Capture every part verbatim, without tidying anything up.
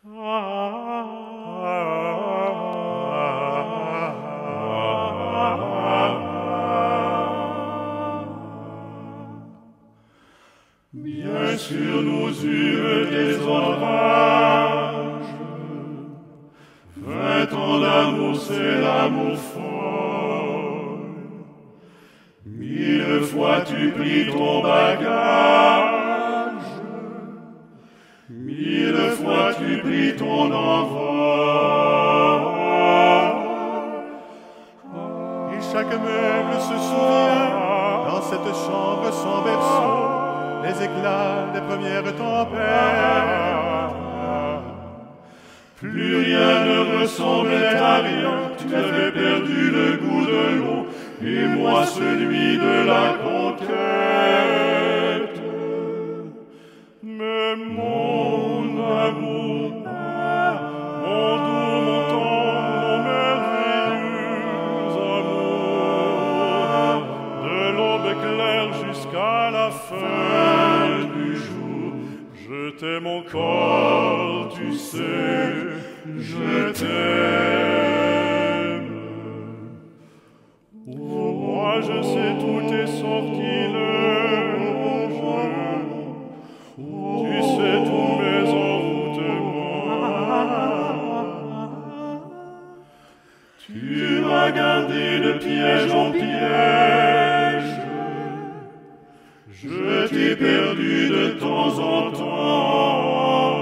Bien sûr nous eûmes des orages, vingt ans d'amour c'est l'amour folle. Mille fois tu pris ton bagage, mille fois tu pris ton envol. Et chaque meuble se souvient, dans cette chambre sans berceau, les éclats des premières tempêtes. Plus rien ne ressemblait à rien, tu avais perdu le goût de l'eau, et moi celui de la conquête. Mais mon amour, mon doux, mon tendre, mon merveilleux amour, de l'aube claire jusqu'à la fin du jour, je t'aime encore, tu sais, je t'aime. Oh, moi je sais tous tes sortilèges, tu sais tous mes envoûtements. Tu m'as gardé de piège en piège, je t'ai perdu de temps en temps.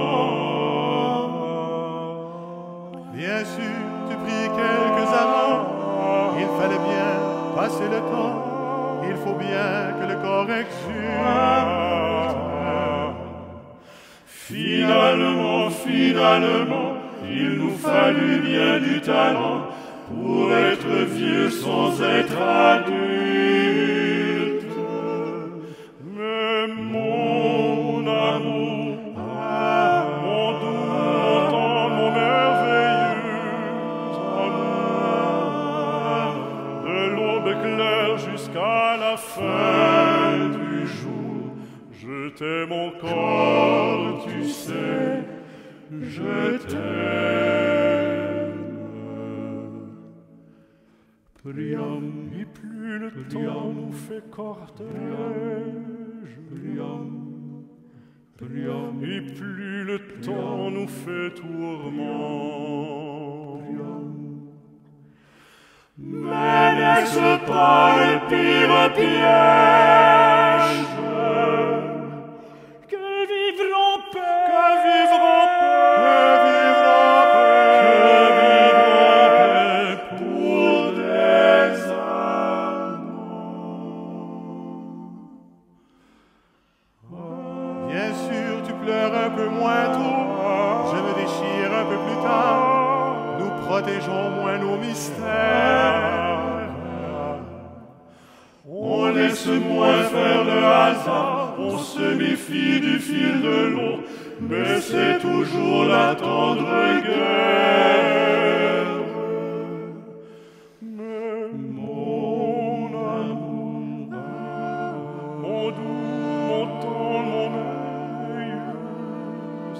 Bien sûr, tu pris quelques amants, il fallait bien passer le temps, il faut bien que le corps exulte. Finalement, finalement, il nous fallut bien du talent pour être vieux sans être adulte. Mais mon amour, mon doux, mon tendre, mon merveilleux amour, de l'aube claire jusqu'à la fin du jour, je t'aime encore, tu sais, je t'aime. Priam, et plus le temps nous fait cortège, priam, priam, et plus le temps nous fait tourment, priam. Mais n'est-ce pas le pire piège? Que vivre en paix, que vivre en paix, que vivre en paix, que vivre en paix pour des amants. Bien sûr, tu pleures un peu moins tôt, je me déchire un peu plus tard, nous protégeons moins nos mystères. On laisse moins faire le hasard, on se méfie du fil de l'eau, mais c'est toujours la tendre guerre. Mais mon amour, mon doux, mon tendre, mon merveilleux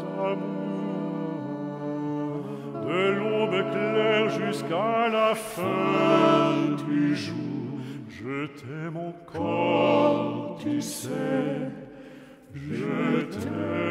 amour, de l'aube claire jusqu'à la fin du jour, je t'aime encore, tu sais, je t'aime.